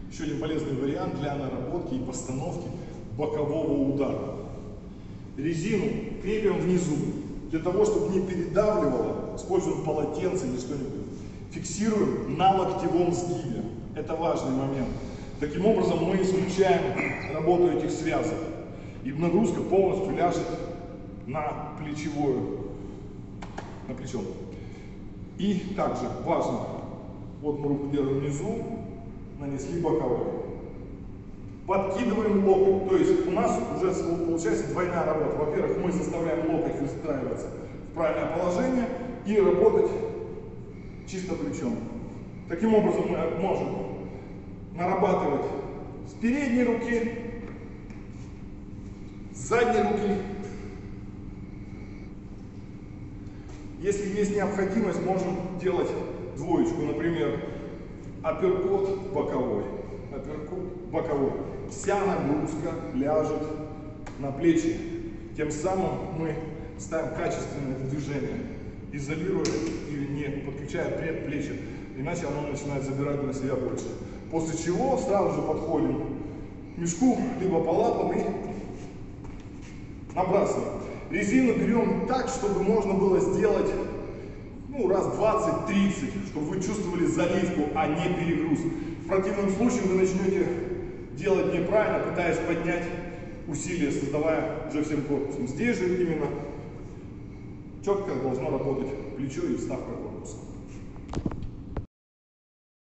Еще один полезный вариант для наработки и постановки бокового удара. Резину крепим внизу, для того, чтобы не передавливало, используем полотенце или что-нибудь. Фиксируем на локтевом сгибе. Это важный момент. Таким образом мы исключаем работу этих связок. И нагрузка полностью ляжет на плечевую, на плечо. И также важно, вот мы руку держим внизу, нанесли боковой. Подкидываем локоть, то есть у нас уже получается двойная работа. Во-первых, мы заставляем локоть выстраиваться в правильное положение и работать чисто плечом. Таким образом мы можем нарабатывать с передней руки, с задней руки. Если есть необходимость, можем делать двоечку, например, апперкот боковой, апперкот боковой. Вся нагрузка ляжет на плечи. Тем самым мы ставим качественное движение, изолируя и не подключая предплечье, иначе оно начинает забирать на себя больше. После чего сразу же подходим к мешку, либо по лапам и набрасываем. Резину берем так, чтобы можно было сделать раз 20-30, чтобы вы чувствовали заливку, а не перегруз. В противном случае вы начнете делать неправильно, пытаясь поднять усилия, создавая уже всем корпусом. Здесь же именно четко должно работать плечо и вставка корпуса.